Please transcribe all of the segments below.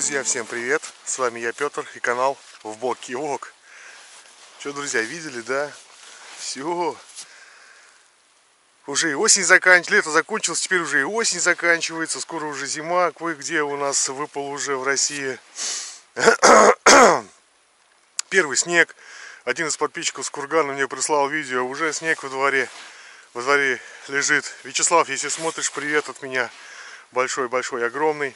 Друзья, всем привет! С вами я, Петр, и канал Вблог Киевлог. Что, друзья, видели, да? Все. Уже и осень заканчивается, лето закончилось, теперь уже и осень заканчивается, скоро уже зима. Кое-где у нас выпал уже в России первый снег. Один из подписчиков с Кургана мне прислал видео, уже снег во дворе лежит. Вячеслав, если смотришь, привет от меня. Большой, огромный.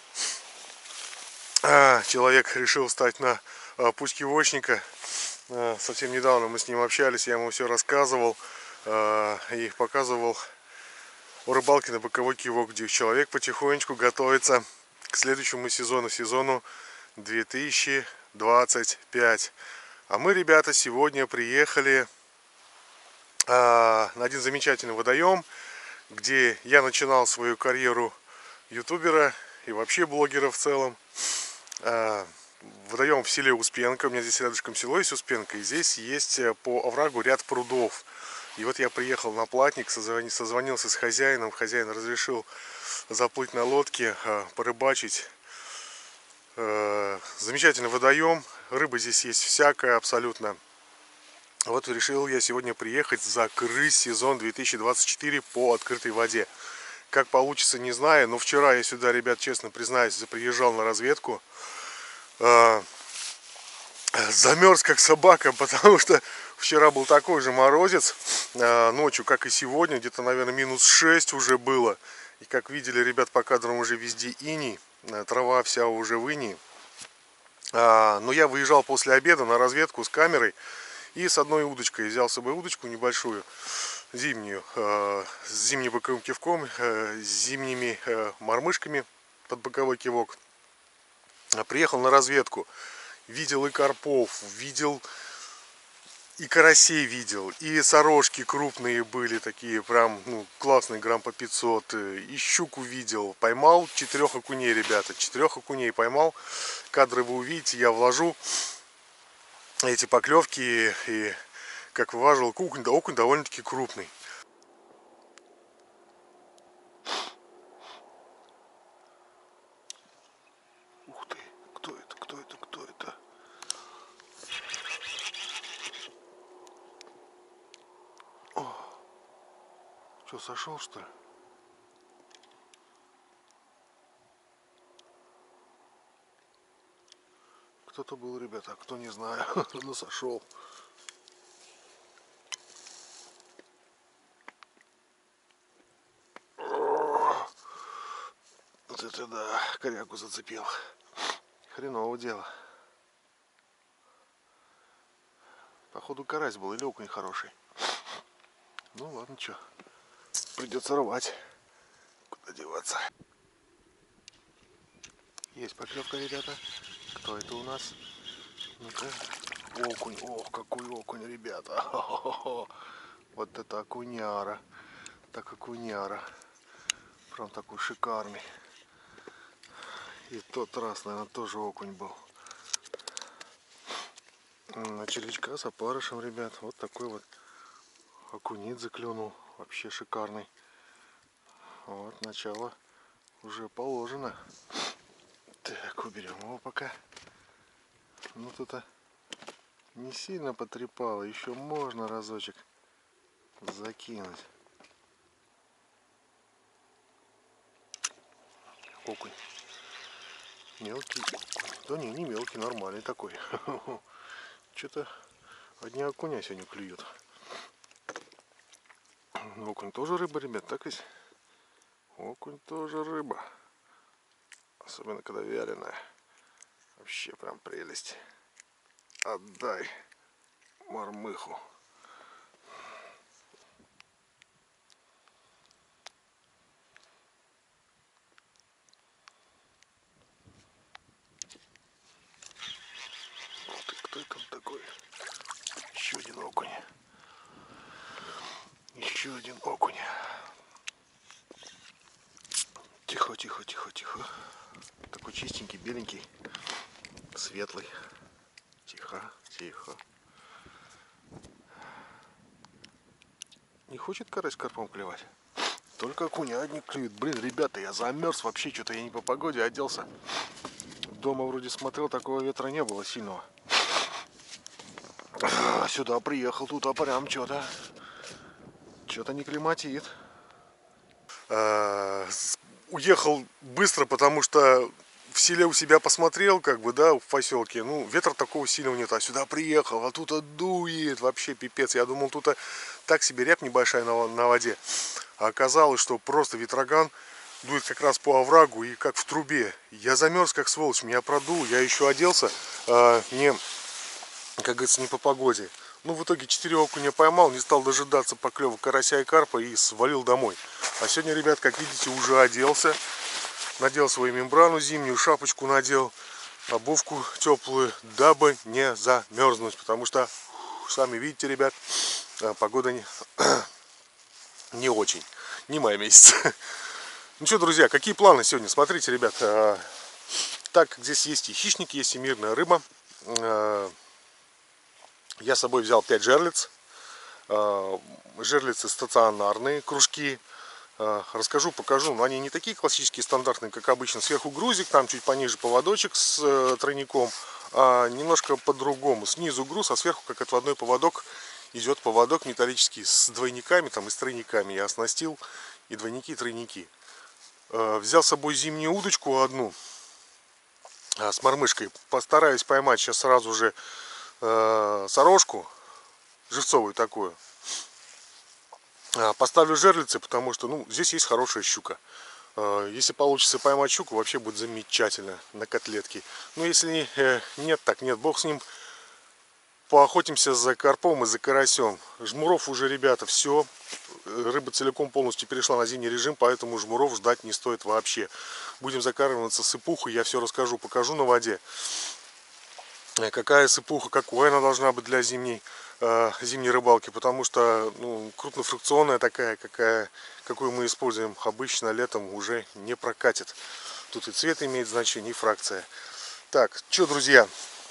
Человек решил встать на путь кивочника. Совсем недавно мы с ним общались, я ему все рассказывал и показывал о рыбалке на боковой кивок, где человек потихонечку готовится к следующему сезону 2025. А мы, ребята, сегодня приехали на один замечательный водоем, где я начинал свою карьеру ютубера и вообще блогера в целом. Водоем в селе Успенка. У меня здесь рядышком село есть Успенка, и здесь есть по оврагу ряд прудов. И вот я приехал на платник, созвонился с хозяином. Хозяин разрешил заплыть на лодке, порыбачить. Замечательный водоем, рыба здесь есть всякая абсолютно. Вот решил я сегодня приехать, закрыть сезон 2024 по открытой воде. Как получится, не знаю, но вчера я сюда, ребят, честно признаюсь, приезжал на разведку. Замерз как собака, потому что вчера был такой же морозец, ночью, как и сегодня, где-то, наверное, -6 уже было. И как видели, ребят, по кадрам уже везде иней, трава вся уже в инии. Но я выезжал после обеда на разведку с камерой и с одной удочкой. Взял с собой удочку небольшую, зимнюю, с зимним боковым кивком, с зимними мормышками под боковой кивок. Приехал на разведку. Видел и карпов, видел и карасей видел, и сорожки крупные были такие, прям, классные, грамм по 500, и щуку видел. Поймал 4 окуней, ребята, 4 окуней поймал. Кадры вы увидите, я вложу эти поклевки, и как вываживал окунь, да, окунь довольно-таки крупный. Ух ты, кто это? Что, сошел, что ли? Кто-то был, ребята, а кто, не знаю, но сошел. Вот это да, корягу зацепил. Хреново дело. Походу карась был или окунь хороший. Ну ладно, что, придется рвать. Куда деваться? Есть поклевка, ребята. Кто это у нас? Ну-ка. Окунь. Ох, какой окунь, ребята. Хо-хо-хо. Вот это окуняра. Так окуняра. Прям такой шикарный. И тот раз, наверное, тоже окунь был. На червячка с опарышем, ребят. Вот такой вот окунит заклюнул. Вообще шикарный. Вот, начало уже положено. Так, уберем его пока. Ну, тут не сильно потрепало. Еще можно разочек закинуть. Окунь. Мелкий. Да не мелкий, нормальный такой. Что-то одни окуня сегодня клюют. Окунь тоже рыба, ребят, так ведь? Окунь тоже рыба. Особенно когда вяленая. Вообще прям прелесть. Отдай мормыху. Кто там такой? Еще один окунь. Еще один окунь. Тихо, тихо, тихо, тихо. Такой чистенький, беленький, светлый. Тихо, тихо. Не хочет карась карпом клевать? Только окуня одни клюют. Блин, ребята, я замерз вообще. Что-то я не по погоде оделся. Дома вроде смотрел, такого ветра не было сильного. Сюда приехал, тут прям что-то не климатит. Уехал быстро, потому что в селе у себя посмотрел, как бы, да, в поселке. Ну, ветра такого сильного нет. А сюда приехал, а тут дует, вообще пипец. Я думал, тут так себе рябь небольшая на воде. А оказалось, что просто ветроган дует как раз по оврагу и как в трубе. Я замерз, как сволочь, меня продул. Я еще оделся, как говорится, не по погоде. Ну, в итоге 4 окуня поймал, не стал дожидаться поклёва карася и карпа и свалил домой. А сегодня, ребят, как видите, уже оделся. Надел свою мембрану зимнюю, шапочку надел, обувку теплую, дабы не замерзнуть. Потому что, сами видите, ребят, погода не очень, не май месяц. Ну что, друзья, какие планы сегодня? Смотрите, ребят, так как здесь есть и хищник, есть и мирная рыба. Я с собой взял 5 жерлиц. Жерлицы стационарные, кружки. Расскажу, покажу. Но они не такие классические, стандартные, как обычно. Сверху грузик, там чуть пониже поводочек с тройником. А немножко по-другому. Снизу груз, а сверху, как отводной поводок, идет поводок металлический с двойниками там, и с тройниками. Я оснастил и двойники, и тройники. Взял с собой зимнюю удочку одну с мормышкой. Постараюсь поймать сейчас сразу же сорожку живцовую такую. Поставлю жерлицы, потому что, ну, здесь есть хорошая щука. Если получится поймать щуку, вообще будет замечательно на котлетке. Но если нет, так нет, бог с ним. Поохотимся за карпом и за карасем. Жмуров уже, ребята, все. Рыба целиком полностью перешла на зимний режим, поэтому жмуров ждать не стоит вообще. Будем закармливаться сыпухой, я все расскажу, покажу на воде. Какая сыпуха, какой она должна быть для зимней рыбалки, потому что, ну, крупнофракционная такая, какую мы используем обычно летом, уже не прокатит. Тут и цвет имеет значение, и фракция. Так, что, друзья,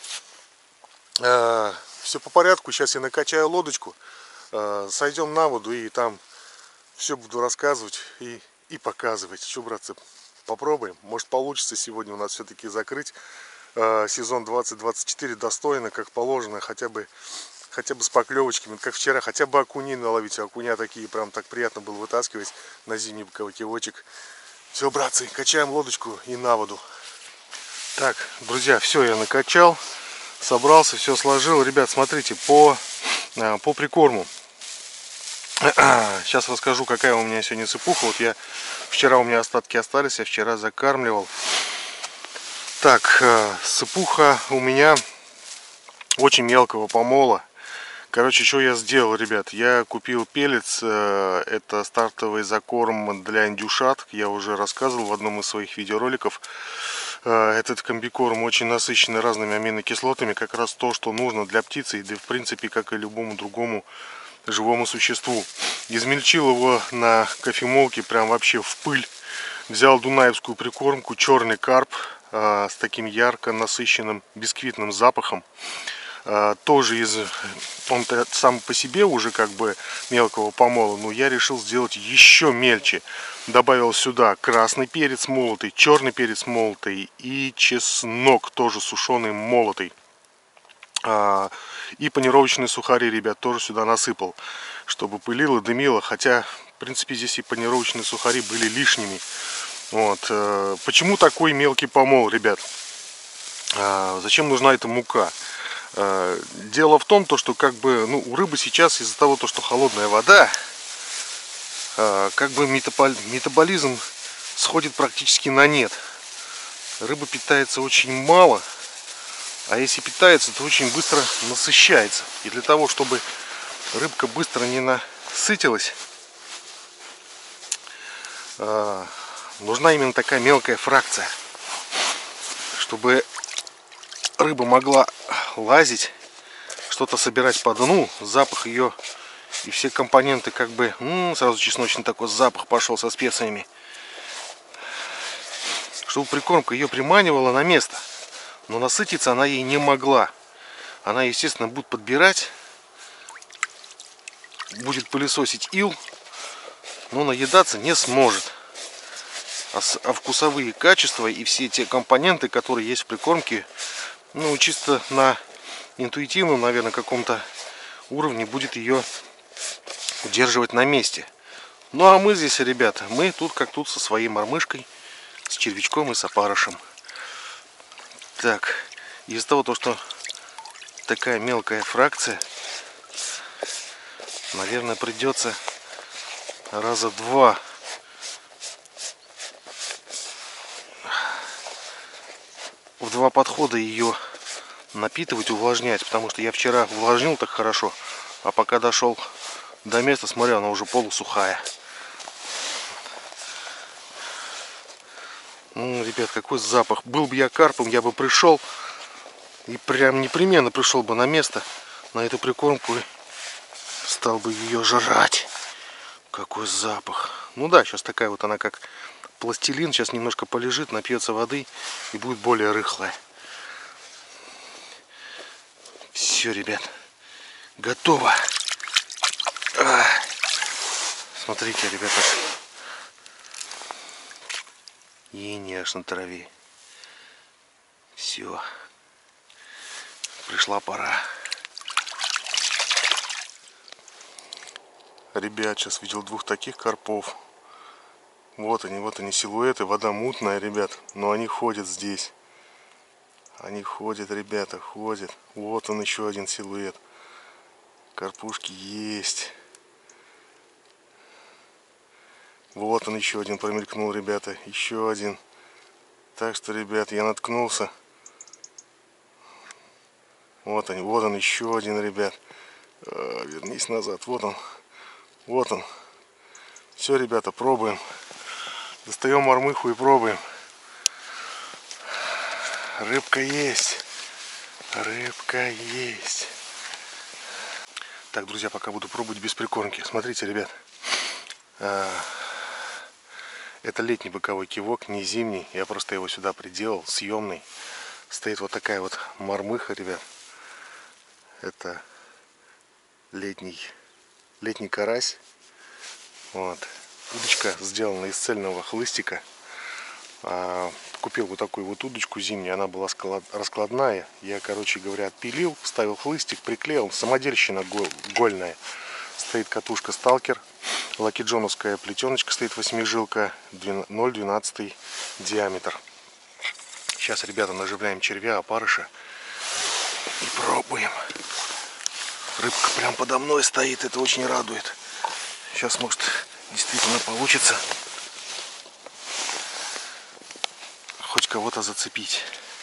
все по порядку. Сейчас я накачаю лодочку, сойдем на воду и там все буду рассказывать и показывать. Что, братцы, попробуем. Может, получится сегодня у нас все-таки закрыть сезон 2024 достойно, как положено, хотя бы с поклевочками, как вчера, хотя бы окуней наловить. Окуня такие прям так приятно было вытаскивать на зимний боковой-кивочек. Все, братцы, качаем лодочку и на воду. Так, друзья, все я накачал, собрался, все сложил. Ребят, смотрите, по прикорму. Сейчас расскажу, какая у меня сегодня сыпуха. Вот вчера у меня остатки остались, я вчера закармливал. Так, сыпуха у меня очень мелкого помола. Короче, что я сделал, ребят? Я купил пеллетс. Это стартовый закорм для индюшат. Я уже рассказывал в одном из своих видеороликов. Этот комбикорм очень насыщенный разными аминокислотами. Как раз то, что нужно для птицы. Да, в принципе, как и любому другому живому существу. Измельчил его на кофемолке прям вообще в пыль. Взял дунаевскую прикормку, черный карп с таким ярко насыщенным бисквитным запахом. Тоже он сам по себе уже как бы мелкого помола, но я решил сделать еще мельче. Добавил сюда красный перец молотый, черный перец молотый и чеснок тоже сушеный молотый. И панировочные сухари, ребят, тоже сюда насыпал, чтобы пылило, дымило. Хотя, в принципе, здесь и панировочные сухари были лишними. Вот. Почему такой мелкий помол, ребят? Зачем нужна эта мука? Дело в том, что как бы, ну, у рыбы сейчас из-за того, что холодная вода, как бы метаболизм сходит практически на нет. Рыба питается очень мало, а если питается, то очень быстро насыщается. И для того, чтобы рыбка быстро не насытилась, нужна именно такая мелкая фракция, чтобы рыба могла лазить, что-то собирать по дну, запах ее и все компоненты как бы, сразу чесночный такой запах пошел со специями, чтобы прикормка ее приманивала на место, но насытиться она ей не могла. Она, естественно, будет подбирать, будет пылесосить ил, но наедаться не сможет. А вкусовые качества и все те компоненты, которые есть в прикормке, ну, чисто на интуитивном, наверное, каком-то уровне будет ее удерживать на месте. Ну, а мы здесь, ребята, мы тут как тут со своей мормышкой, с червячком и с опарышем. Так, из-за того, что такая мелкая фракция, наверное, придется раза два в два подхода ее напитывать, увлажнять, потому что я вчера увлажнил так хорошо, а пока дошел до места, смотрю, она уже полусухая. Ребят, какой запах. Был бы я карпом, я бы пришел и прям непременно пришел бы на место, на эту прикормку, и стал бы ее жрать. Какой запах. Ну да, сейчас такая вот она как пластилин, сейчас немножко полежит, напьется воды и будет более рыхлая. Все, ребят, готово. Смотрите, ребята, енешь на траве. Все, пришла пора. Ребят, сейчас видел двух таких карпов. Вот они силуэты, вода мутная, ребят, но они ходят здесь. Они ходят, ребята, ходят. Вот он, еще один силуэт. Карпушки есть. Вот он, еще один промелькнул, ребята. Еще один. Так что, ребят, я наткнулся. Вот он, еще один, ребят. Вернись назад. Вот он. Вот он. Все, ребята, пробуем. Достаем мормыху и пробуем. Рыбка есть. Рыбка есть. Так, друзья, пока буду пробовать без прикормки. Смотрите, ребят. Это летний боковой кивок, не зимний. Я просто его сюда приделал, съемный. Стоит вот такая вот мормыха, ребят. Это летний карась. Вот. Удочка сделана из цельного хлыстика. Купил вот такую вот удочку зимнюю. Она была раскладная. Я, короче говоря, отпилил, вставил хлыстик, приклеил. Самодельщина гольная. Стоит катушка сталкер. Лакиджоновская плетеночка стоит, 8-жилка, 0,12 диаметр. Сейчас, ребята, наживляем червя, опарыша и пробуем. Рыбка прям подо мной стоит, это очень радует. Сейчас, может, действительно получится хоть кого-то зацепить.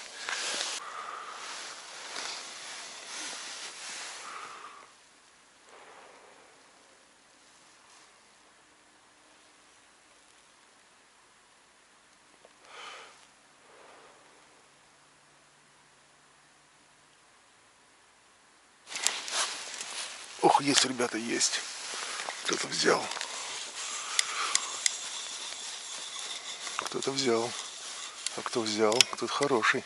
Ох, есть, ребята, есть. Кто-то взял. Кто-то взял. А кто взял? Кто-то хороший.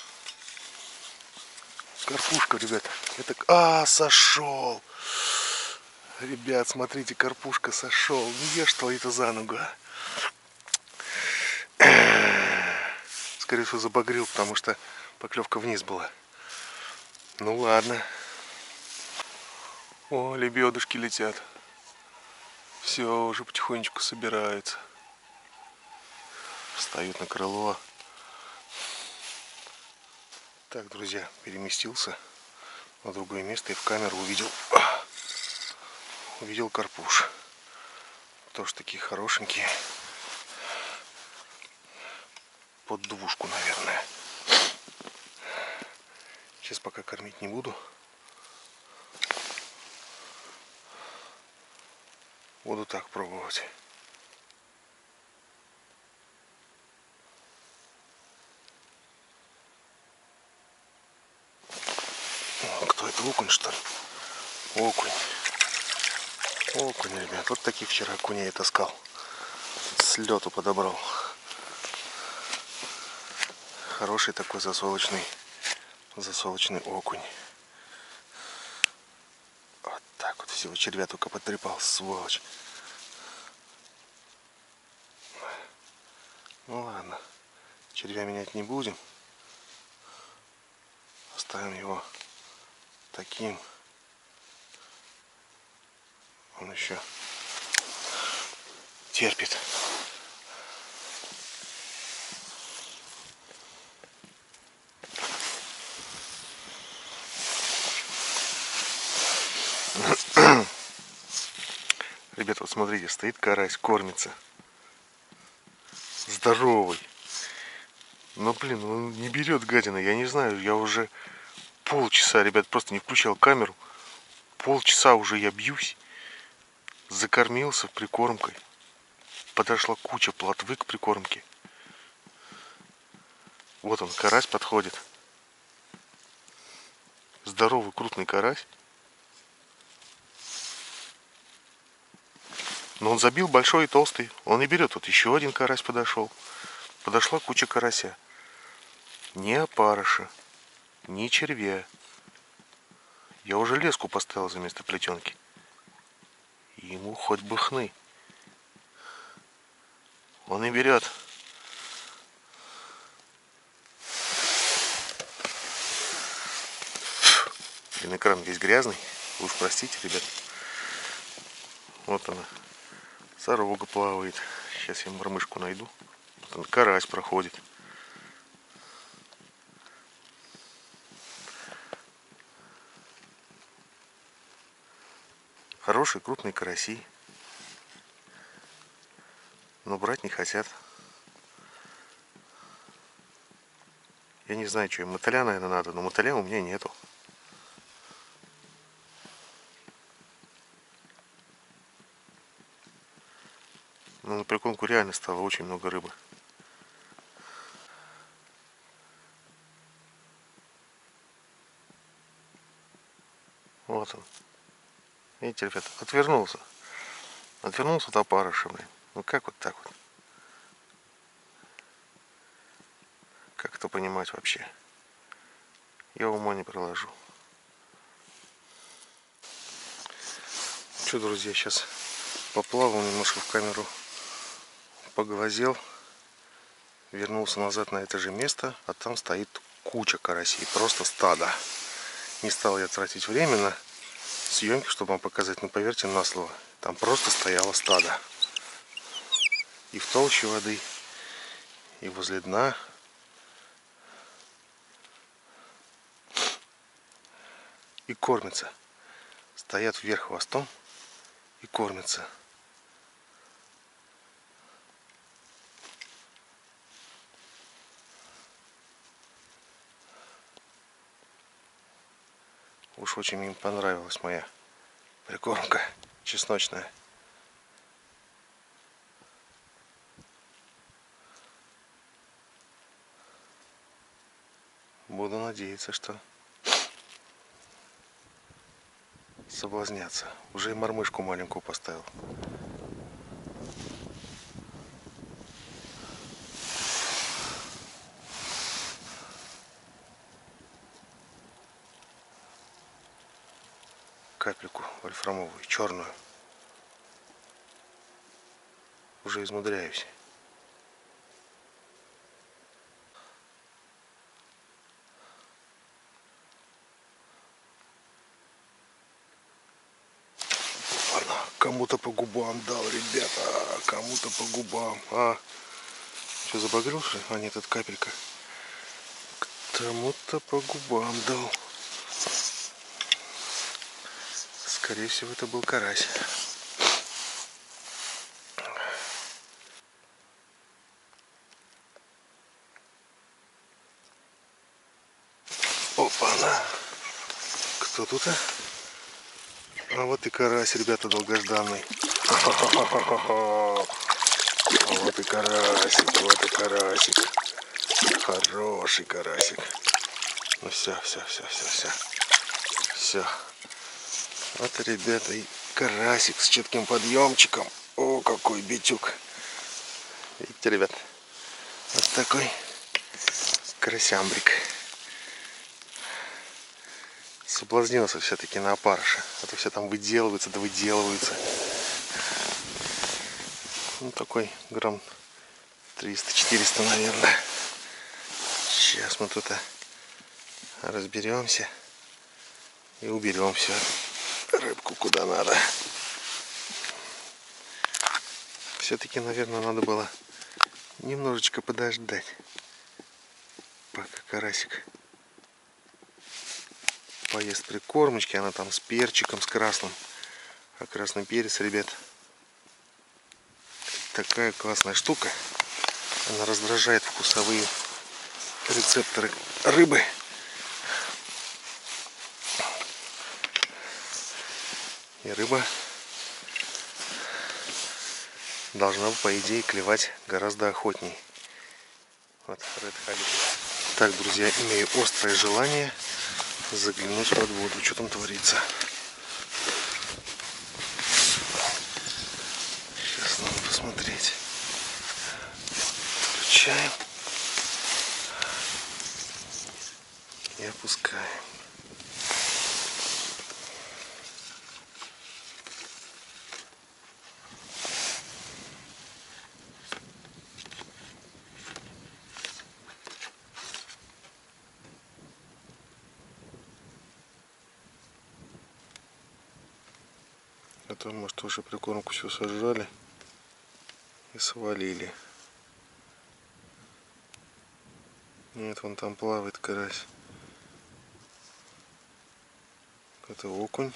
Карпушка, ребята. Это... сошел. Ребят, смотрите, карпушка сошел. Не ешь твои-то за ногу. Скорее всего, забагрил, потому что поклевка вниз была. Ну ладно. О, лебедушки летят. Все, уже потихонечку собираются. Встают на крыло. Так, друзья, переместился на другое место и в камеру увидел карпуш. Тоже такие хорошенькие. Под двушку, наверное. Сейчас пока кормить не буду. Буду так пробовать. Кто это? Окунь, что ли? Окунь. Окунь, ребят. Вот таких вчера окуней я таскал. С лету подобрал. Хороший такой засолочный окунь. Вот так вот всего червя только потрепал, сволочь. Ну ладно, червя менять не будем. Оставим его таким. Он еще терпит. Ребята, вот смотрите, стоит карась, кормится. Здоровый. Но, блин, он не берет, гадина. Я не знаю, я уже полчаса, ребят, просто не включал камеру. Полчаса уже я бьюсь. Закормился прикормкой. Подошла куча плотвы к прикормке. Вот он, карась подходит. Здоровый, крупный карась. Но он забил большой и толстый. Он не берет. Вот еще один карась подошел. Подошла куча карася. Ни опарыша, ни червя. Я уже леску поставил за место плетенки. Ему хоть бы хны. Он и берет. Блин, экран весь грязный. Вы уж простите, ребят. Вот она. Сорога плавает. Сейчас я мормышку найду. Вот он, карась проходит. Хорошие крупные караси. Но брать не хотят. Я не знаю, что им. Мотыля, наверное, надо. Но мотыля у меня нету. Но на прикормку реально стало очень много рыбы. Вот он. Видите, ребята, отвернулся. Отвернулся от опарыша, блин. Ну как вот так вот? Как это понимать вообще? Я ума не приложу. Что, друзья, сейчас поплавал немножко в камеру, поглазел, вернулся назад на это же место, а там стоит куча карасей, просто стадо. Не стал я тратить время на съемки, чтобы вам показать, но поверьте на слово, там просто стояло стадо. И в толще воды, и возле дна. И кормятся. Стоят вверх хвостом и кормятся. Уж очень им понравилась моя прикормка чесночная. Буду надеяться, что соблазняться. Уже и мормышку маленькую поставил. Капельку вольфрамовую, черную. Уже измудряюсь. Кому-то по губам дал, ребята. Кому-то по губам. Что, забагрил, что ли? А, нет, это капелька. Кому-то по губам дал. Скорее всего, это был карась. Опа-на. Кто тут, а? А вот и карась, ребята, долгожданный. Вот и карасик, вот и карасик. Хороший карасик. Ну все. Все. Вот, ребята, и карасик с четким подъемчиком. О, какой битюк. Видите, ребят? Вот такой карасямбрик. Соблазнился все-таки на опарыша. А то все там выделываются, да выделываются. Ну, такой грамм 300-400, наверное. Сейчас мы тут разберемся и уберем все рыбку куда надо. Все-таки, наверное, надо было немножечко подождать, пока карасик поест прикормочки. Она там с перчиком, с красным. А красный перец, ребят, такая классная штука. Она раздражает вкусовые рецепторы рыбы. И рыба должна, по идее, клевать гораздо охотней. Вот, так, друзья, имею острое желание заглянуть под воду. Что там творится? Сейчас надо посмотреть. Включаем и опускаем. А то, может, уже прикормку все сожрали и свалили. Нет, вон там плавает карась. Это окунь.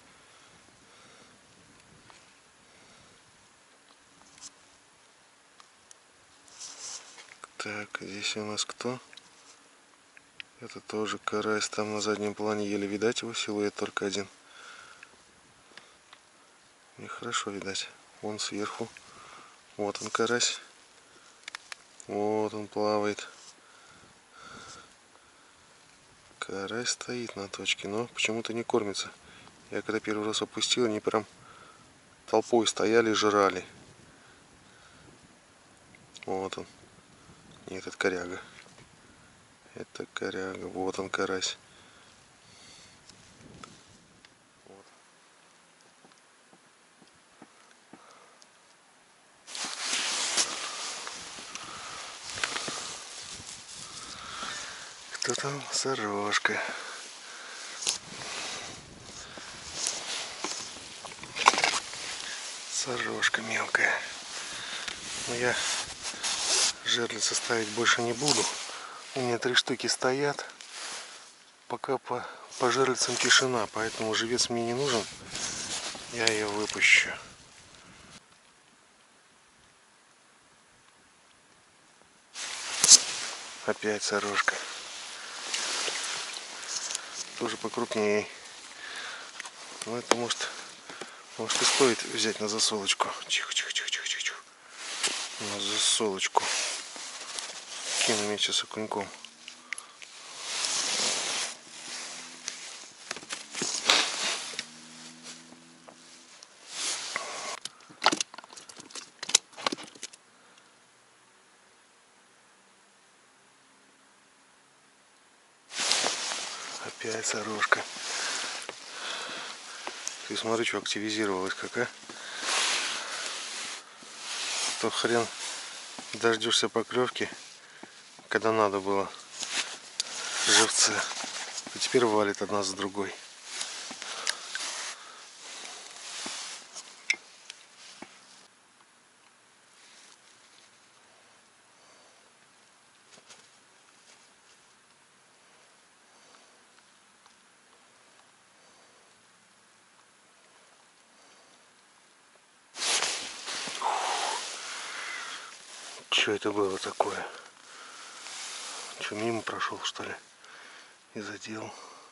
Так, здесь у нас кто? Это тоже карась. Там на заднем плане еле видать его силуэт, только один. Нехорошо видать. Вон сверху. Вот он, карась. Вот он плавает. Карась стоит на точке, но почему-то не кормится. Я когда первый раз опустил, они прям толпой стояли и жрали. Вот он. Нет, это коряга. Это коряга. Вот он, карась. Вот. Кто там? Сорожка. Сорожка мелкая. Но я жерлицы ставить больше не буду. У меня 3 штуки стоят. Пока по жерлицам тишина, поэтому живец мне не нужен. Я ее выпущу. Опять сорожка. Тоже покрупнее. Но это может и стоит взять на засолочку. Тихо. На засолочку. Кину вместе с окуньком. Опять сорожка. Ты смотри, что активизировалась какая. То хрен дождешься поклевки, когда надо было живцы. И теперь валит одна за другой. Что это было такое? Что, мимо прошел, что ли? И задел.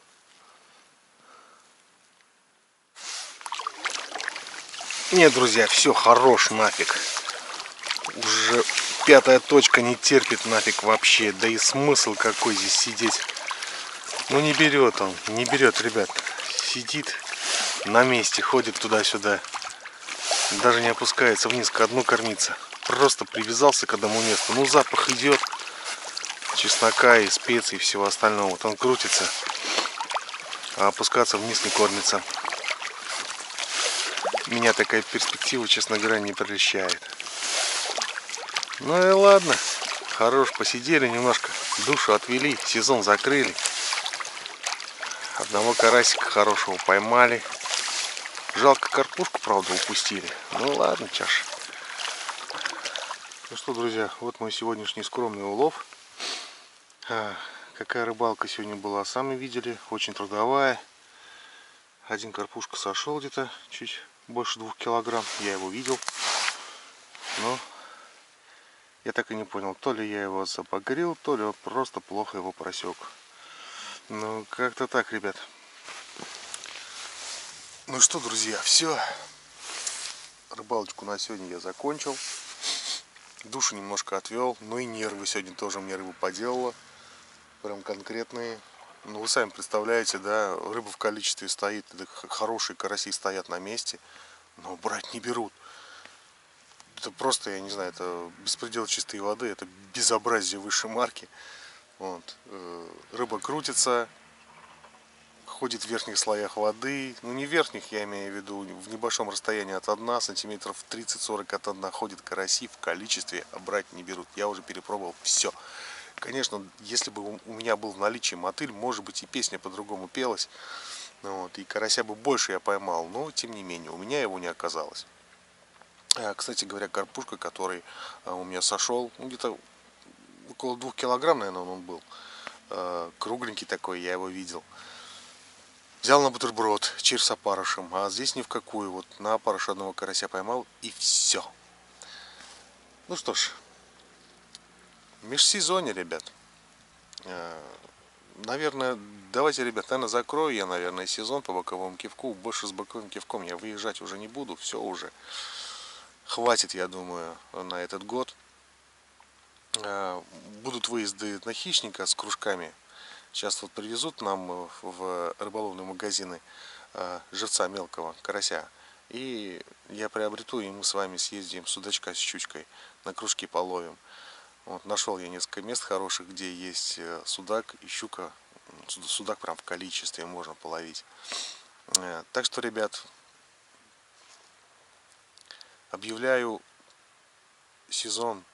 Нет, друзья, все, хорош нафиг. Уже 5-я точка не терпит нафиг вообще. Да и смысл какой здесь сидеть? Ну не берет он, не берет, ребят. Сидит на месте, ходит туда-сюда. Даже не опускается вниз к дну кормиться. Просто привязался к одному месту. Ну запах идет. Чеснока и специй и всего остального. Вот он крутится. А опускаться вниз не кормится. Меня такая перспектива, честно говоря, не прельщает. Ну и ладно, хорош, посидели немножко, душу отвели, сезон закрыли. Одного карасика хорошего поймали. Жалко, карпушку, правда, упустили. Ну ладно, чаш. Ну что, друзья, вот мой сегодняшний скромный улов. Какая рыбалка сегодня была, сами видели, очень трудовая. Один карпушка сошел где-то чуть больше 2 килограмм, я его видел. Но я так и не понял, то ли я его забагрил, то ли он просто плохо его просек. Ну, как-то так, ребят. Ну что, друзья, все. Рыбалочку на сегодня я закончил. Душу немножко отвел, но и нервы сегодня тоже мне рыба поделала. Прям конкретные. Ну, вы сами представляете, да, рыба в количестве стоит, хорошие караси стоят на месте, но брать не берут. Это просто, я не знаю, это беспредел чистой воды, это безобразие высшей марки. Вот. Рыба крутится, ходит в верхних слоях воды, ну не верхних, я имею в виду, в небольшом расстоянии от дна, сантиметров 30-40 от дна ходят караси в количестве, а брать не берут. Я уже перепробовал все. Конечно, если бы у меня был в наличии мотыль, может быть, и песня по-другому пелась, вот, и карася бы больше я поймал, но тем не менее у меня его не оказалось. Кстати говоря, карпушка, который у меня сошел, ну, где-то около 2 килограмм, наверное, он был, кругленький такой, я его видел. Взял на бутерброд, чир с опарышем, а здесь ни в какую. Вот на опарыш одного карася поймал, и все. Ну что ж, межсезонье, ребят. Наверное, давайте, ребят, наверное, закрою я, наверное, сезон по боковому кивку. Больше с боковым кивком я выезжать уже не буду. Все уже. Хватит, я думаю, на этот год. Будут выезды на хищника с кружками. Сейчас вот привезут нам в рыболовные магазины живца мелкого, карася. И я приобрету, и мы с вами съездим судачка с щучкой, на кружки половим. Вот, нашел я несколько мест хороших, где есть судак и щука. Судак прям в количестве можно половить. Так что, ребят, объявляю сезон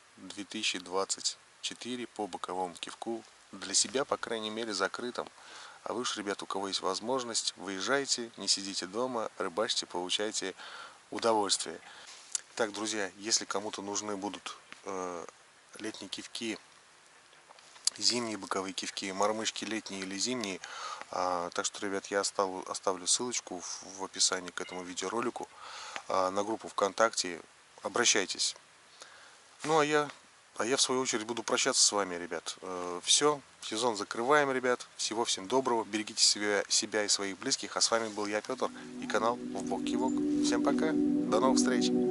2024 по боковому кивку для себя, по крайней мере, закрытым. А вы уж, ребят, у кого есть возможность, выезжайте, не сидите дома, рыбачьте, получайте удовольствие. Так, друзья, если кому-то нужны будут летние кивки, зимние боковые кивки, мормышки летние или зимние, так что, ребят, я оставлю ссылочку в описании к этому видеоролику на группу ВКонтакте. Обращайтесь. Ну, а я в свою очередь буду прощаться с вами, ребят. Все, сезон закрываем, ребят. Всего всем доброго, берегите себя и своих близких. А с вами был я, Петр, и канал В Бок Кивок. Всем пока, до новых встреч.